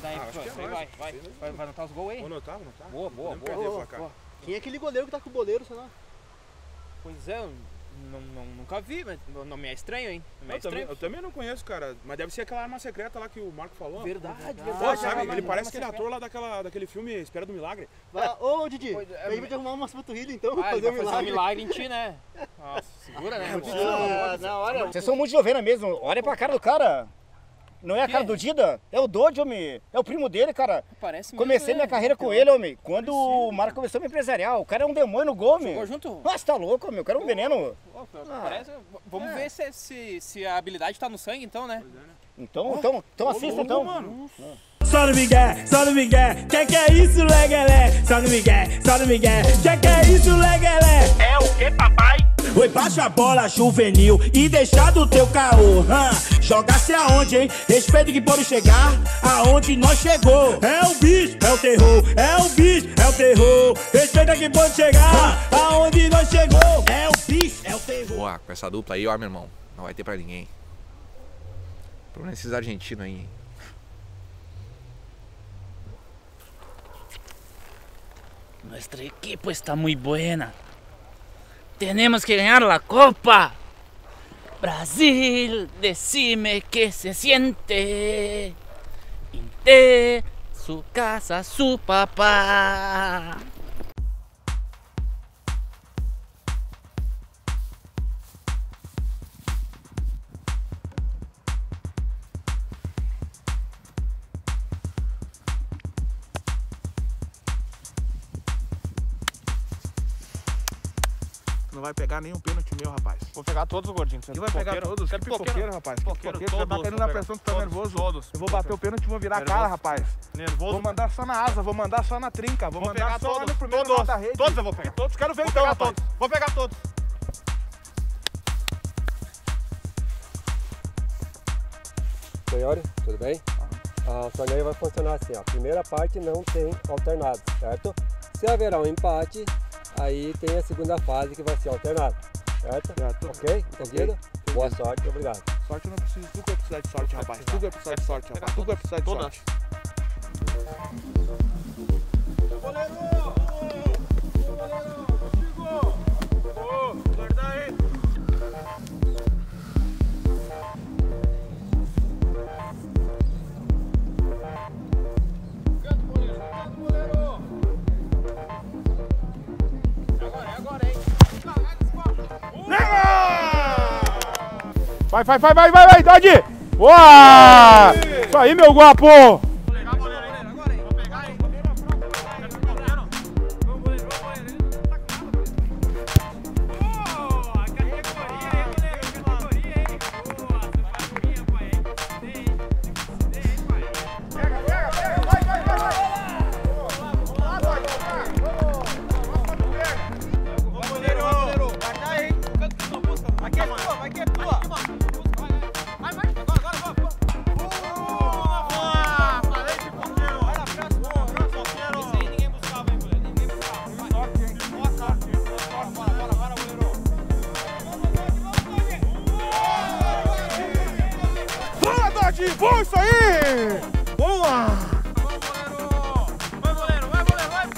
daí, vai anotar os gols aí? Vou anotar, vou anotar. Boa. Quem é aquele goleiro que tá com o boleiro, sei lá? Pois é, eu nunca vi, mas o nome é estranho, hein? Eu também não conheço, cara. Mas deve ser aquela arma secreta lá que o Marco falou. Verdade. Pô, sabe? Ele parece aquele ator lá daquele filme Espera do Milagre. Ô, Didi, a gente vai arrumar umas panturrilhas então, fazer um milagre em ti, né? Nossa, segura, né? Na hora. Vocês são muito de ovelha mesmo. Olha pra cara do cara. Não é a cara do Dida? É o Dodge, homem. É o primo dele, cara. Parece Comecei minha carreira com ele, homem. Quando o Marco começou a me empresariar. O cara é um demônio no gol, homem. Jogou junto? Nossa, tá louco, homem. O cara é um veneno. Parece... Vamos ver se a habilidade tá no sangue, então, né? Então assista, então. Mano. Só no Miguel, que é isso, legelé? Só no Miguel, que é isso, legelé? É o que, papai? Oi, baixa a bola juvenil e deixa do teu caô. Joga-se aonde, hein? Respeita que pode chegar aonde nós chegou. É o bicho, é o terror, é o bicho, é o terror. Respeita que pode chegar aonde nós chegou. É o bicho, é o terror. Boa, com essa dupla aí, ó, meu irmão, não vai ter pra ninguém. Pelo menos esses argentinos aí, hein? Nuestra equipo está muy buena. Tenemos que ganar la Copa. Brasil, decime qué se siente. Inte, su casa, su papá. Não vai pegar nenhum pênalti meu, rapaz. Vou pegar todos, gordinho. Você vai pegar todos? Que pipoqueiro, rapaz. Pipoqueiro, você tá caindo na pressão, tu tá nervoso. Todos. Eu vou bater o pênalti e vou virar a cara, rapaz. Nervoso. Vou mandar só na asa, vou mandar só na trinca, vou mandar pegar só todos, no primeiro lado da rede. Todos eu vou pegar. Todos, quero ver Vou então, pegar rapaz. todos. Vou pegar todos. Senhores, tudo bem? O torneio vai funcionar assim, ó. Primeira parte não tem alternado, certo? Se haverá um empate, aí tem a segunda fase que vai ser alternado, certo? Ok? Entendido? Boa sorte, obrigado. Sorte eu não preciso, tu que vai precisar de sorte, rapaz. Tu que vai precisar de sorte, rapaz. Tu que vai precisar de sorte. Vai, Dodge! Boa! Isso aí, meu guapo! Vou pegar a boleira aí, agora, hein? Vou pegar, hein? Vamos, goleiro. Boa! Categoria, hein, hein? Boa! Safadinha, pai, hein? Dei, pai. Pega, vai! Vamos lá, Dodge! Vamos, goleiro! Guarda aí, hein? Aqui é tua, aqui é tua! Boa, isso aí! Boa! Vai, goleiro! Boa!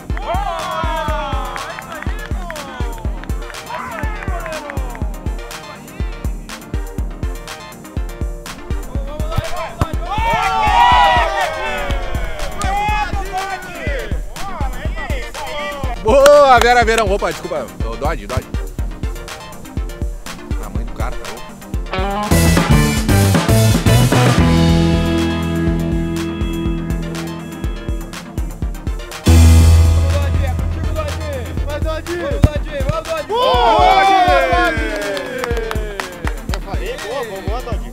Boa, Vera Verão. Opa, desculpa. Dodge. Tamanho do cara, tá louco. Eu falei, boa, Dodge.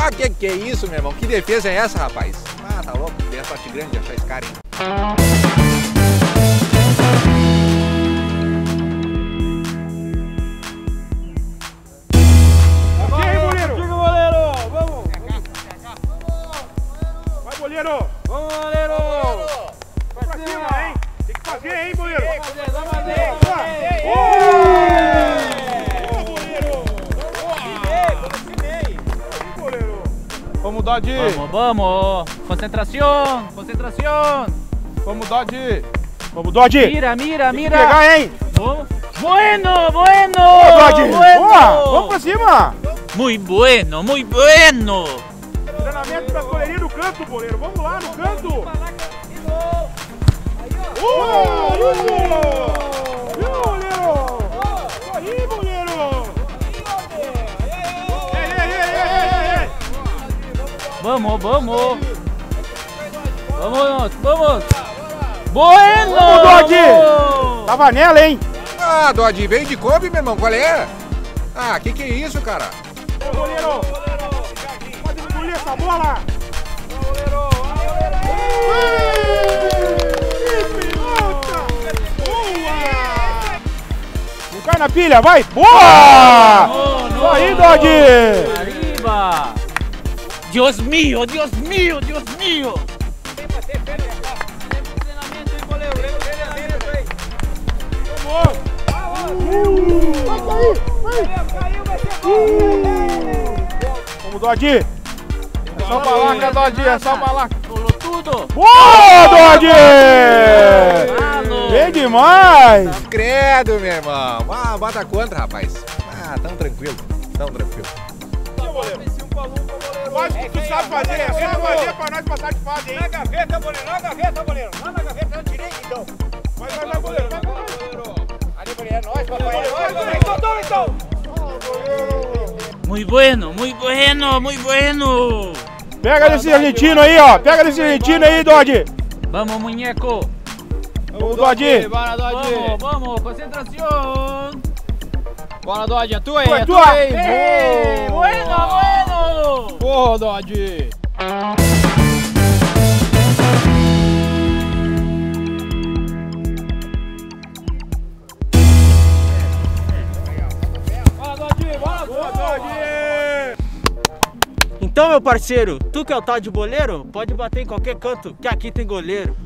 Ah, que é isso, meu irmão? Que defesa é essa, rapaz? Ah, tá louco. Tem a sorte grande de achar esse cara, hein? Ok, goleiro. Diga, goleiro. Vamos. Vai, goleiro. Vamos, goleiro. Vai pra cima, hein? Tem que fazer, hein, goleiro? Vai fazer. Vamos, Dodge! Vamos! Concentração! Concentração! Vamos, Dodge! Vamos, Dodge! Mira! Tem que pegar, hein? Bueno! Ô, Dodge! Boa! Vamos pra cima! Muito bueno! Muito bueno! Treinamento da goleirinha no canto, goleiro! Vamos lá, no canto! Boa! Viu, goleiro? Aí, goleiro! Vamos! Vamos! Bueno! Vamos, Dodge! Tava nela, hein? Ah, Dodge, veio de Kombi, meu irmão. Qual é? Ah, que é isso, cara? Ô, goleiro! Pode engolir essa bola! Não cai na pilha, vai! Boa! Isso aí, Dodge! Arriba! Dios mío! Dios mío! Dios mío! Vamos, Dodge! É só balaca, Dodge! É só balaca! Colou tudo! Boa, Dodge! Bem demais! Credo, meu irmão. Ah, bota contra, rapaz. Ah, tão tranquilo. Tão tranquilo. Faz o que tu sabe fazer, é só fazer pra nós passar de fase, hein? Na gaveta, goleiro, na gaveta, goleiro. Lá na gaveta, eu tirei, então. Vai, goleiro, vai, goleiro. Ali, goleiro, é nóis, papai. É nóis, então. Muito bueno! Muito bueno! Muito bueno! Pega desse argentino aí, ó. Pega desse argentino aí, Dodge. Vamos, muñeco! Vamos, Dodge. Bora, Dodge! Vamos! Concentração! Bora, Dodge! Atua aí! Tua, Atua tua. aí! Bueno! Porra, Dodge! Então, meu parceiro, tu que é o tal de boleiro, pode bater em qualquer canto, que aqui tem goleiro.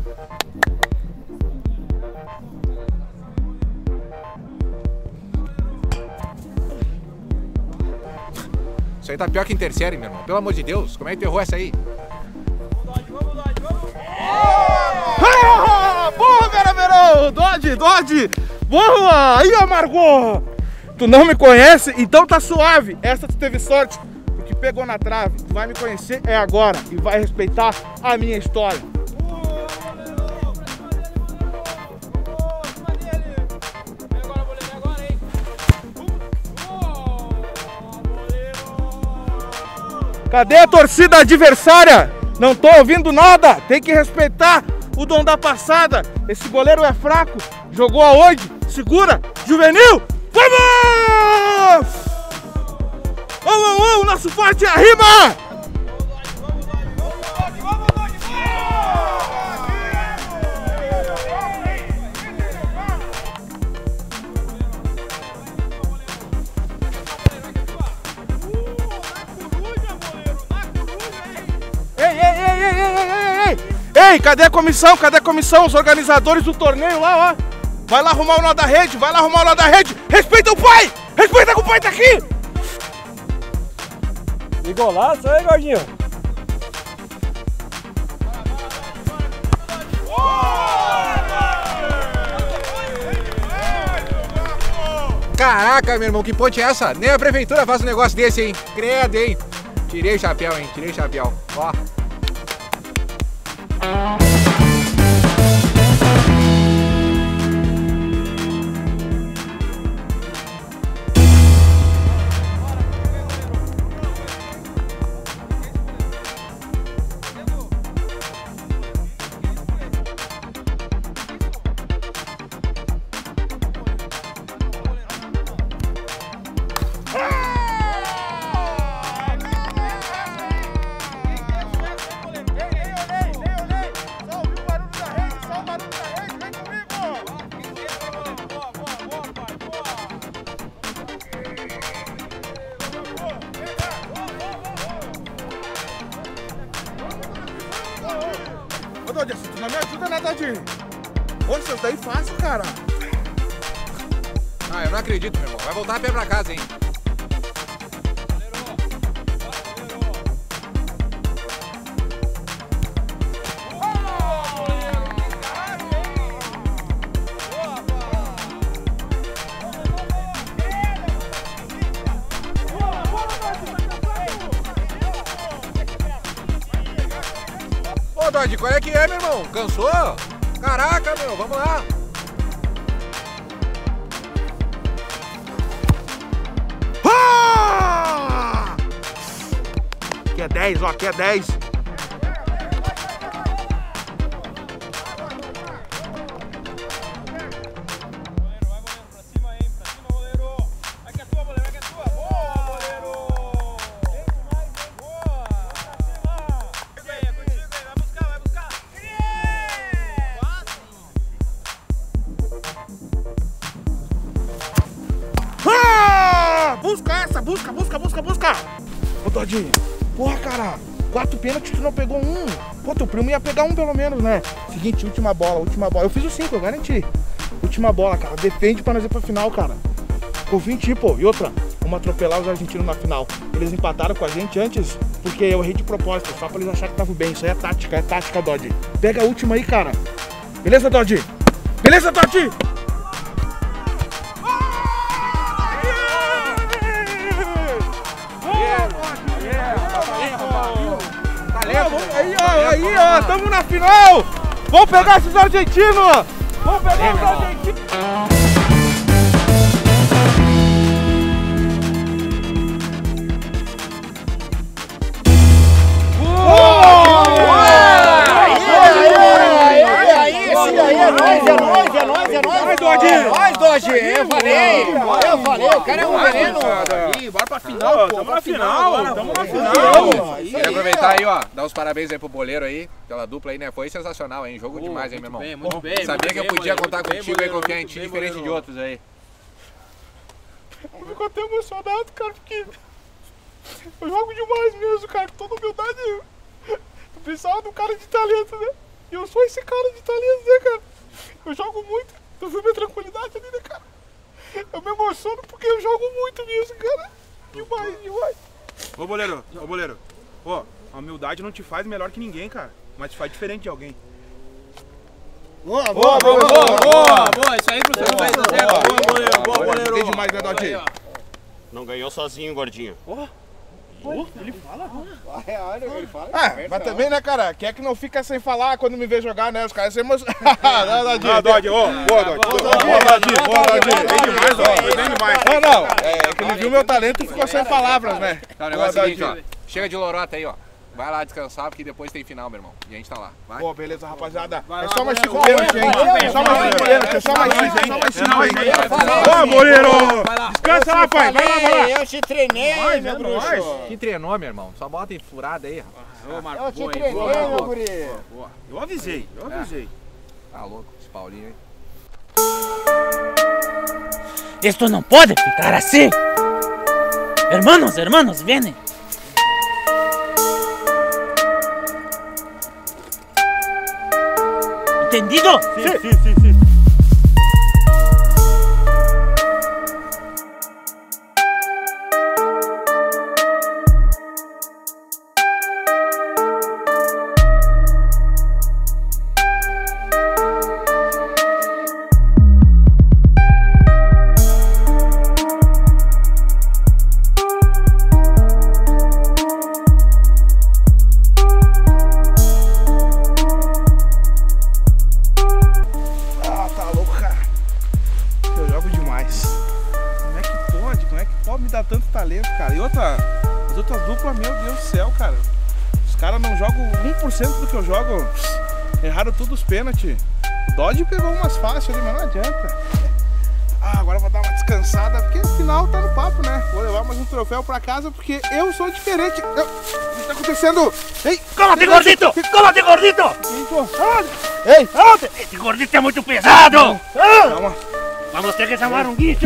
Isso aí tá pior que em terceiro, meu irmão. Pelo amor de Deus, como é que tu errou essa aí? Boa, Vera! Dodge! Boa! Aí, amargou! Tu não me conhece? Então tá suave. Essa tu teve sorte, porque pegou na trave. Tu vai me conhecer é agora e vai respeitar a minha história. Cadê a torcida adversária? Não tô ouvindo nada. Tem que respeitar o dom da passada. Esse goleiro é fraco. Jogou aonde? Segura. Juvenil. Vamos! Vamos, nosso forte é a rima! Ei, cadê a comissão? Cadê a comissão? Os organizadores do torneio lá, ó. Vai lá arrumar o nó da rede, vai lá arrumar o nó da rede. Respeita o pai! Respeita que o pai tá aqui! E golaço aí, gordinho. Caraca, meu irmão, que ponte é essa? Nem a prefeitura faz um negócio desse, hein? Credo, hein? Tirei o chapéu, hein? Tirei o chapéu. Ó. Dodinho, tu não me ajuda, né, Dodinho? Poxa, isso daí fácil, cara. Ah, eu não acredito, meu irmão. Vai voltar a pé pra casa, hein? Ô, Dodge, qual é que é, meu irmão? Cansou? Caraca, meu, vamos lá. Aqui é 10, ó, aqui é 10. Busca! Ô, Todinho, porra, cara, 4 pênaltis, tu não pegou um. Pô, teu primo ia pegar um pelo menos, né? Seguinte, última bola. Eu fiz o 5, eu garanti. Última bola, cara, defende pra nós ir pra final, cara. Confia em ti, pô. E outra, vamos atropelar os argentinos na final. Eles empataram com a gente antes, porque eu errei de propósito, só pra eles acharem que tava bem. Isso aí é tática, Dodge. Pega a última aí, cara. Beleza, Dodge? Beleza, Dodge? Aí, ó, tamo na final! Vamos pegar esses argentinos! Vamos pegar os argentinos! Nós, Dodge! Eu falei, o cara é um veneno! Bora pra final, pô! Tamo na final! Quero aproveitar aí, ó, dar os parabéns aí pro boleiro aí, pela dupla aí, né? Foi sensacional, hein? Jogo demais, hein, meu irmão? Muito bem. Sabia que eu podia contar contigo e confiar em ti, diferente de outros aí. Eu fico até emocionado, cara, porque eu jogo demais mesmo, cara, com toda humildade. Eu precisava de um cara de talento, né? E eu sou esse cara de talento, né, cara? Eu jogo muito, tu viu minha tranquilidade ali, né, cara? Eu me emociono porque eu jogo muito mesmo, cara. Demais. Ô, boleiro. Ó, a humildade não te faz melhor que ninguém, cara. Mas te faz diferente de alguém. Boa! Isso aí pro seu 2-0. Boa, boleiro! Tem demais, né, Dodge? Não ganhou sozinho, gordinho. Ele fala? Ah, mas também, né, cara? Quem é que não fica sem falar quando me vê jogar, né? Os caras se emocionam. Não, Dodge, ó. Boa, Dodge. Bem demais, ó. Bem demais. Não. É que ele viu meu talento e ficou sem palavras, né? Tá, o negócio é o seguinte, ó. Chega de lorota aí, ó. Vai lá descansar, porque depois tem final, meu irmão. E a gente tá lá. Vai. Pô, beleza, rapaziada. É só mais 5 pênaltis, hein? É só mais 5 hein? Ó, boleiro! Descansa lá, pai. Vai lá. Eu te treinei, meu bruxo. Que treinou, meu irmão? Só bota em furada aí, rapaz. Eu te treinei, meu guri. Eu avisei. Tá louco, esse Paulinho, hein? Esto não pode ficar assim. Hermanos, vienen. ¿Entendido? Sim. Tanto talento, cara. E as outras duplas, meu Deus do céu, cara. Os caras não jogam 1% do que eu jogo. Erraram tudo os pênaltis. O Dodge pegou umas fáceis ali, mas não adianta. Agora eu vou dar uma descansada, porque afinal tá no papo, né? Vou levar mais um troféu pra casa, porque eu sou diferente. O que tá acontecendo? Ei, ¡Cómate, gordito! ¡Cómate, gordito! Ei, ¡Este gordito é muito pesado! calma. Vamos ter que chamar um guicho!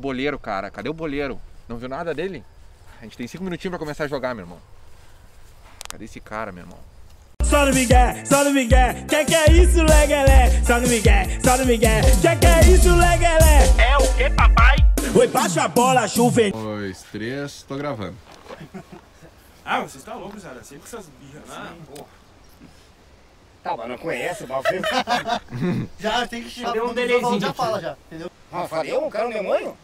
Boleiro, cara. Cadê o Boleiro? Não viu nada dele? A gente tem 5 minutinhos pra começar a jogar, meu irmão. Cadê esse cara, meu irmão? Só no Miguel, só no Miguel. Que é isso, legalé? Só no Miguel, só no Miguel. Que é isso, legalé? É o que, papai? Oi, baixa a bola, chuva. 2, 3, tô gravando. Ah, vocês estão loucos, cara. Sempre com essas birras assim. Tá, mas não conhece o bagulho. Já tem que chegar. Deu um delayzinho. Já fala, já. Entendeu? Ah, falei, um cara, um demônio?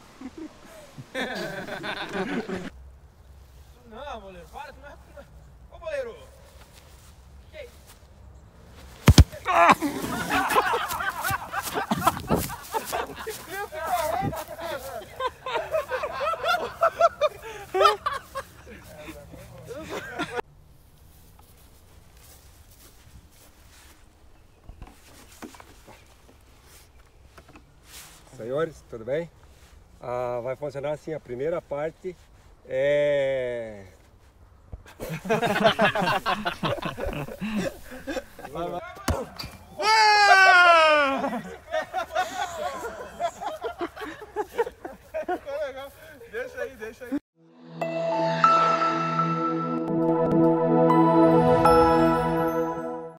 Não, goleiro, para, tu não é... Ô, goleiro! Que isso? Senhores, tudo bem? Vai funcionar assim, a primeira parte é... Deixa aí, deixa aí.